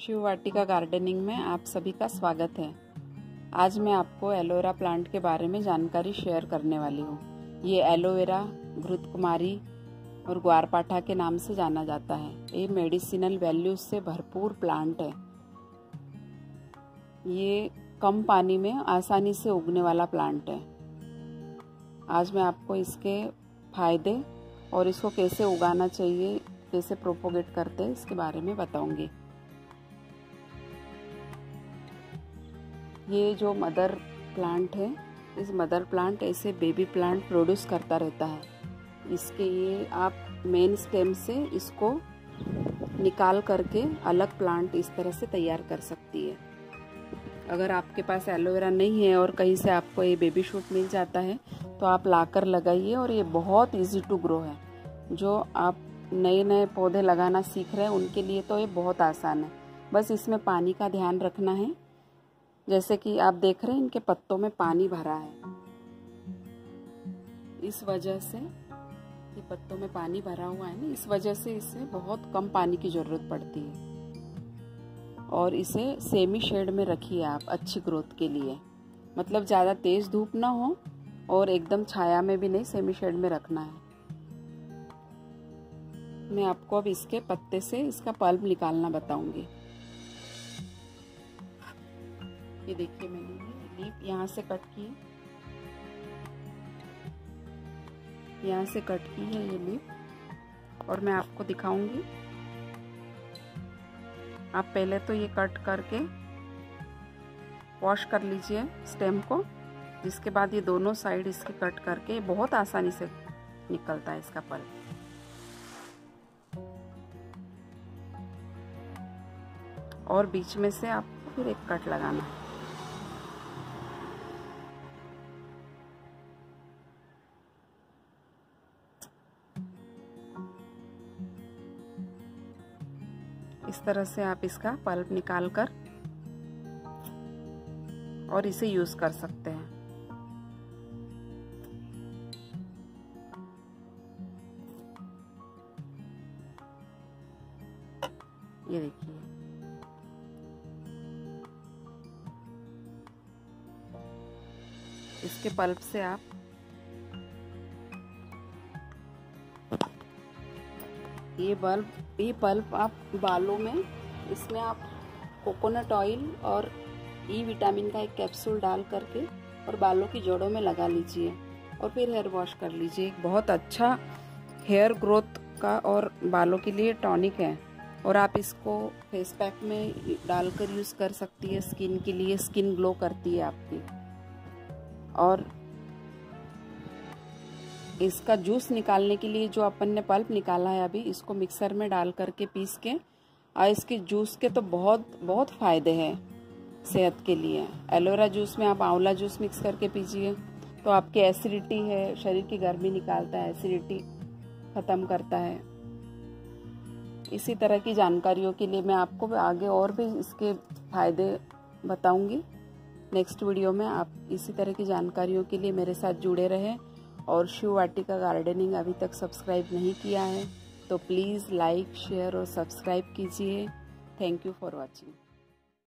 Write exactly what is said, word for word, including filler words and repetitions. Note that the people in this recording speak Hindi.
शिव वाटिका गार्डनिंग में आप सभी का स्वागत है। आज मैं आपको एलोवेरा प्लांट के बारे में जानकारी शेयर करने वाली हूँ। ये एलोवेरा घृतकुमारी और ग्वारपाठा के नाम से जाना जाता है। ये मेडिसिनल वैल्यूज से भरपूर प्लांट है। ये कम पानी में आसानी से उगने वाला प्लांट है। आज मैं आपको इसके फायदे और इसको कैसे उगाना चाहिए, कैसे प्रोपोगेट करते हैं, इसके बारे में बताऊंगी। ये जो मदर प्लांट है, इस मदर प्लांट ऐसे बेबी प्लांट प्रोड्यूस करता रहता है। इसके ये आप मेन स्टेम से इसको निकाल करके अलग प्लांट इस तरह से तैयार कर सकती है। अगर आपके पास एलोवेरा नहीं है और कहीं से आपको ये बेबी शूट मिल जाता है तो आप लाकर लगाइए, और ये बहुत इजी टू ग्रो है। जो आप नए नए पौधे लगाना सीख रहे हैं उनके लिए तो ये बहुत आसान है। बस इसमें पानी का ध्यान रखना है। जैसे कि आप देख रहे हैं इनके पत्तों में पानी भरा है, इस वजह से ये पत्तों में पानी भरा हुआ है ना, इस वजह से इसे बहुत कम पानी की जरूरत पड़ती है। और इसे सेमी शेड में रखिए आप अच्छी ग्रोथ के लिए। मतलब ज़्यादा तेज धूप ना हो और एकदम छाया में भी नहीं, सेमी शेड में रखना है। मैं आपको अब इसके पत्ते से इसका पल्प निकालना बताऊंगी। ये देखिए, मैंने ये लीफ यहाँ से कट की, यहाँ से कट की है ये लीफ, और मैं आपको दिखाऊंगी। आप पहले तो ये कट करके वॉश कर लीजिए स्टेम को। जिसके बाद ये दोनों साइड इसके कट करके बहुत आसानी से निकलता है इसका पल्प। और बीच में से आपको फिर एक कट लगाना है। इस तरह से आप इसका पल्प निकाल कर और इसे यूज कर सकते हैं। ये देखिए, इसके पल्प से आप ये बल्ब ये पल्प आप बालों में, इसमें आप कोकोनट ऑयल और ई विटामिन का एक कैप्सूल डाल करके और बालों की जड़ों में लगा लीजिए और फिर हेयर वॉश कर लीजिए। एक बहुत अच्छा हेयर ग्रोथ का और बालों के लिए टॉनिक है। और आप इसको फेस पैक में डालकर यूज़ कर सकती है। स्किन के लिए, स्किन ग्लो करती है आपकी। और इसका जूस निकालने के लिए जो अपन ने पल्प निकाला है अभी, इसको मिक्सर में डाल करके पीस के, और इसके जूस के तो बहुत बहुत फायदे हैं सेहत के लिए। एलोवेरा जूस में आप आंवला जूस मिक्स करके पीजिए तो आपकी एसिडिटी है, शरीर की गर्मी निकालता है, एसिडिटी खत्म करता है। इसी तरह की जानकारियों के लिए मैं आपको आगे और भी इसके फायदे बताऊंगी नेक्स्ट वीडियो में। आप इसी तरह की जानकारियों के लिए मेरे साथ जुड़े रहें। और शिव वाटिका गार्डनिंग अभी तक सब्सक्राइब नहीं किया है तो प्लीज़ लाइक, शेयर और सब्सक्राइब कीजिए। Thank you for watching.